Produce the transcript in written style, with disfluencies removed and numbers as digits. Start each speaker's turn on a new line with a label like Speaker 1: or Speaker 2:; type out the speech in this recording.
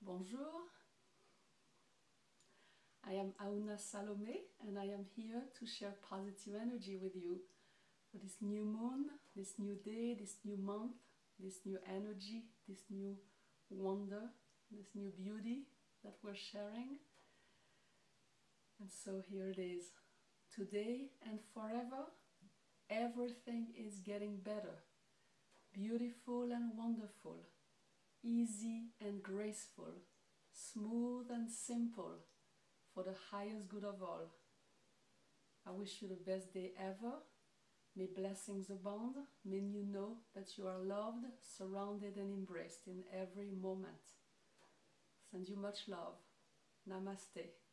Speaker 1: Bonjour. I am Auna Salome and I am here to share positive energy with you for this new moon, this new day, this new month, this new energy, this new wonder, this new beauty that we're sharing. And so here it is. Today and forever, everything is getting better. Beautiful and wonderful. Easy and graceful. Smooth and simple. For the highest good of all. I wish you the best day ever. May blessings abound. May you know that you are loved, surrounded and embraced in every moment. Send you much love. Namaste.